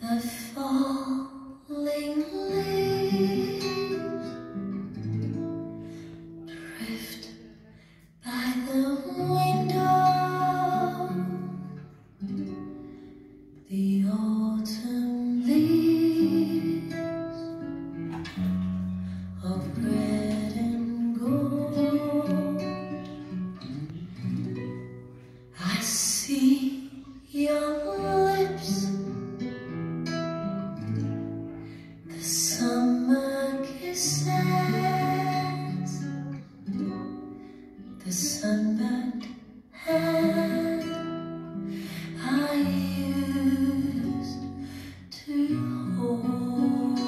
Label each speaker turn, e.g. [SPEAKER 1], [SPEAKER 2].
[SPEAKER 1] The falling leaves drift by the window. The autumn leaves of red and gold. I see your lips, the summer kisses, the sunburned hand I used to hold.